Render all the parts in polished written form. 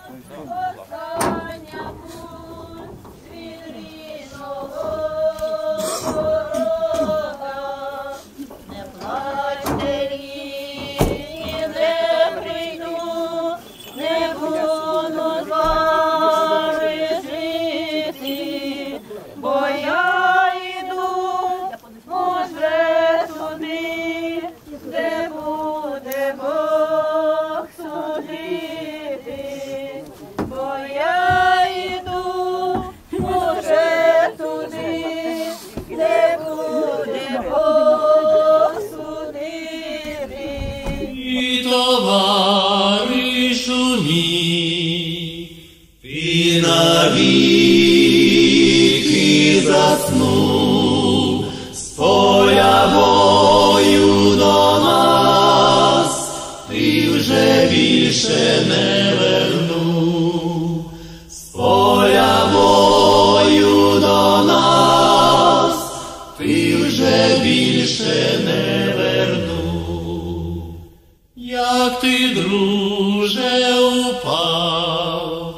Остання путь від рідного города. Не плачте, рідні, не прийду, не буду з вами жити, бо я йду уже туди, де буде Бог судити, бо я йду уже туди, де буде Бог судити. І товаришу мій, ти навіки заснув, з поля бою до нас ти вже більше не вернув, з поля бою до нас ти вже більше не вернув. Як ти, друже, упав,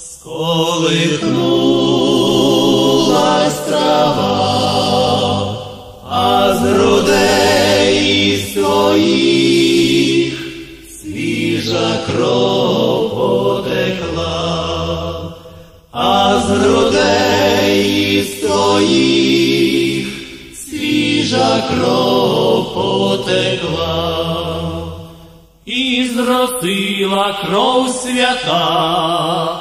сколихнулась трава, а з грудей своїх свіжа кров потекла, а з грудей своїх свіжа кров потекла. І зросила кров свята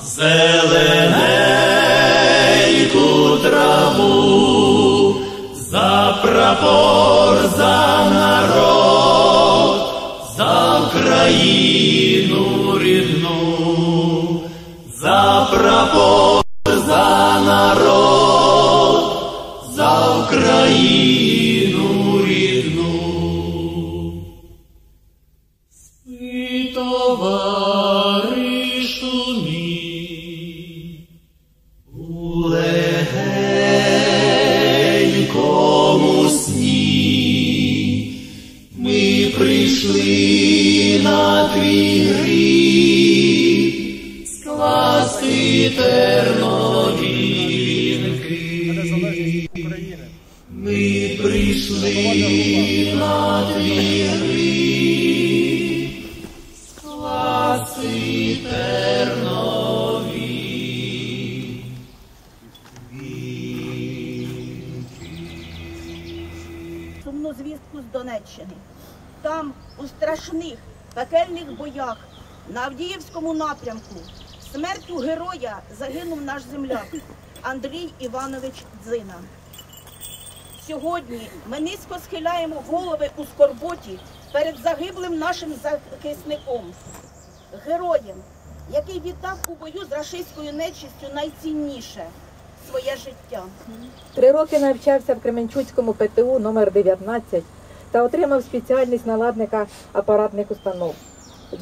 зелененьку траву, за прапор, за народ, за Україну рідну, за прапор, за народ, за Україну рідну. Спи, товаришу мій, у легенькому сні ми прийшли на твій гріб скласти тернові вінки. Ми прийшли на твій гріб скласти тернові вінки. Сумну звістку з Донеччини. Там, у страшних пекельних боях на Авдіївському напрямку, смертю героя загинув наш земляк Андрій Іванович Дзина. Сьогодні ми низько схиляємо голови у скорботі перед загиблим нашим захисником, героєм, який віддав у бою з рашистською нечистю найцінніше – своє життя. 3 роки навчався в Кременчуцькому ПТУ номер 19 та отримав спеціальність наладника апаратних установ. У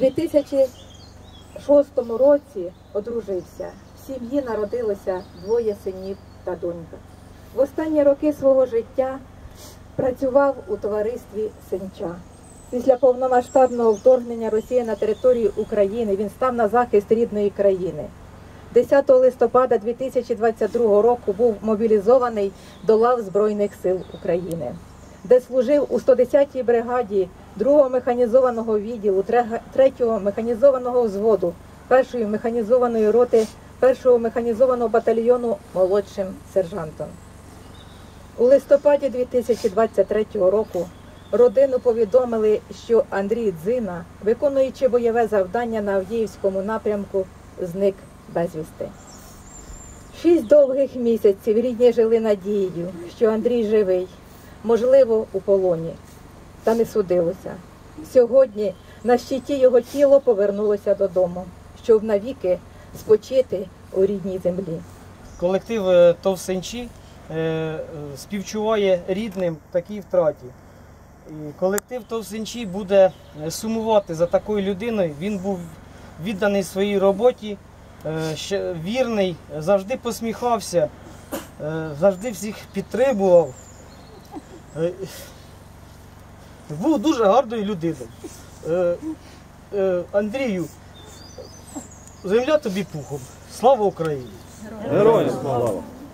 2006 році одружився. В сім'ї народилося 2 синів та донька. В останні роки свого життя працював у товаристві Сенча. Після повномасштабного вторгнення Росії на територію України він став на захист рідної країни. 10 листопада 2022 року був мобілізований до лав Збройних сил України, де служив у 110-й бригаді 2-го механізованого відділу 3-го механізованого взводу 1-ї механізованої роти 1-го механізованого батальйону молодшим сержантом. У листопаді 2023 року родину повідомили, що Андрій Дзина, виконуючи бойове завдання на Авдіївському напрямку, зник безвісти. 6 довгих місяців рідні жили надією, що Андрій живий, можливо, у полоні. Та не судилося. Сьогодні на щиті його тіло повернулося додому, щоб навіки спочити у рідній землі. Колектив ТОВ «Сенчі» співчуває рідним такій втраті. Колектив ТОВ «Сенчі» буде сумувати за такою людиною. Він був відданий своїй роботі, вірний, завжди посміхався, завжди всіх підтримував. Був дуже гарною людиною. Андрію, земля тобі пухом. Слава Україні! Героям слава!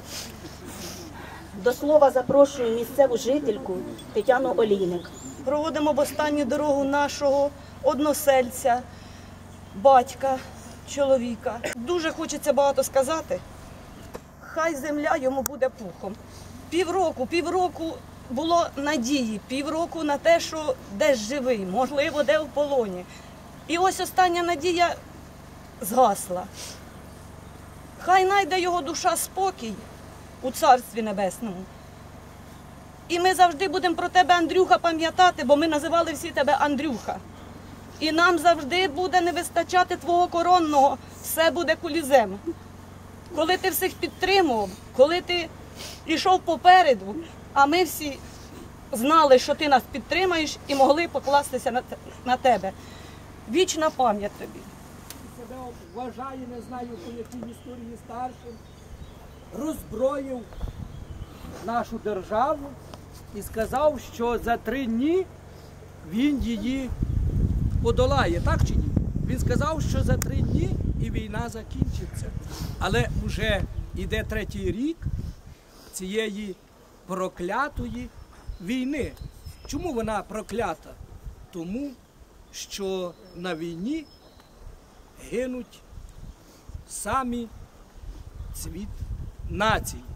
До слова запрошую місцеву жительку Тетяну Олійник. Проводимо в останню дорогу нашого односельця, батька, чоловіка. Дуже хочеться багато сказати. Хай земля йому буде пухом. Півроку було надії, півроку на те, що десь живий, можливо, де в полоні. І ось остання надія згасла. Хай найде його душа спокій у Царстві Небесному. І ми завжди будемо про тебе, Андрюха, пам'ятати, бо ми називали всі тебе Андрюха. І нам завжди буде не вистачати твого коронного, все буде кулізем. Коли ти всіх підтримував, коли ти йшов попереду, а ми всі знали, що ти нас підтримаєш і могли покластися на тебе. Вічна пам'ять тобі. Себе вважає, не знаю, по якій історії старшим, роззброїв нашу державу і сказав, що за 3 дні він її подолає, так чи ні? Він сказав, що за 3 дні і війна закінчиться. Але вже йде 3-й рік цієї проклятої війни. Чому вона проклята? Тому що на війні гинуть самі цвіт націй.